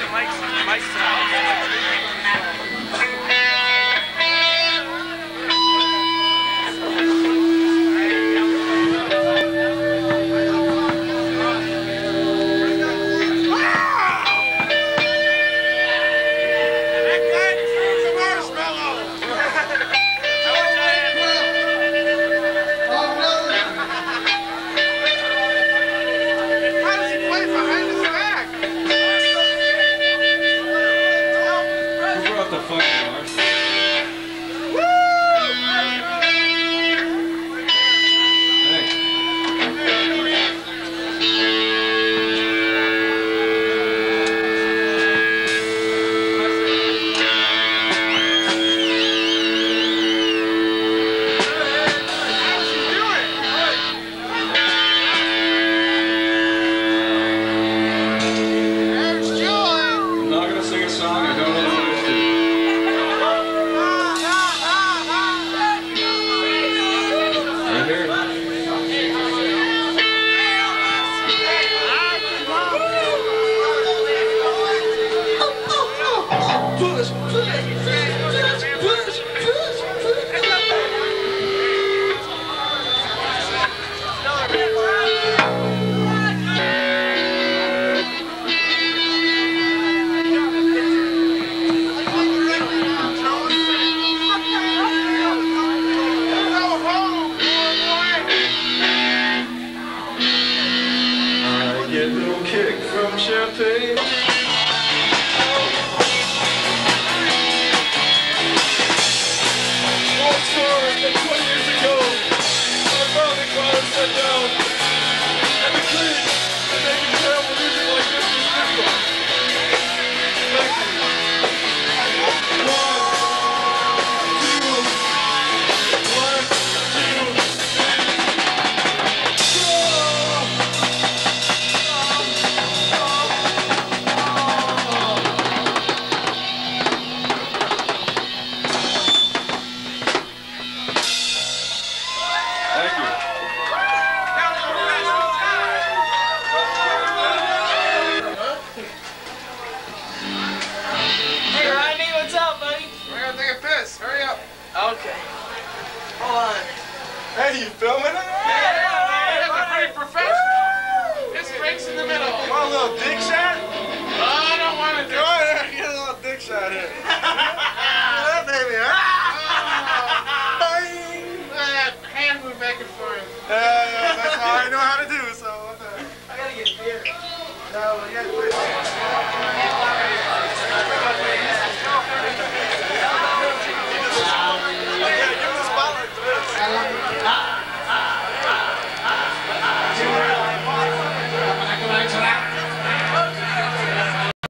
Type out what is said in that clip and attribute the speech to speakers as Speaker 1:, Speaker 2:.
Speaker 1: champagne. One story that 20 years ago, my founding father sat down and agreed that making terrible music like this was difficult. Thank you. 1, 2, hurry up.
Speaker 2: Okay. Hold on.
Speaker 1: Hey, you filming it?
Speaker 2: Yeah, that's pretty professional. This breaks in the middle.
Speaker 1: Want a little dick shot?
Speaker 2: Oh, I don't want to do it.
Speaker 1: Go ahead, get a little dick shot here. Look at that baby, huh?
Speaker 2: Hand move back and forth.
Speaker 1: Yeah, that's all I know how to do, so what the...
Speaker 2: I gotta get beer.
Speaker 1: No, we gotta do it.